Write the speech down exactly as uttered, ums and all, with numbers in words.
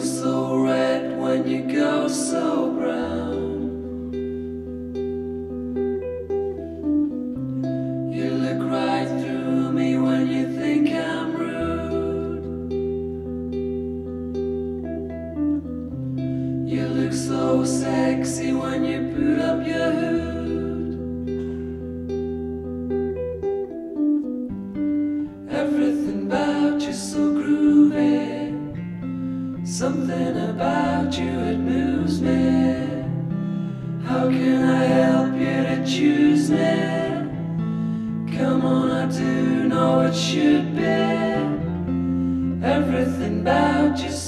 so red when you go so brown. You look right through me when you think I'm rude. You look so sexy when you put up your hood. Everything about you so groovy. Something about you, it moves me. How can I help you to choose me? Come on, I do know it should be. Everything about you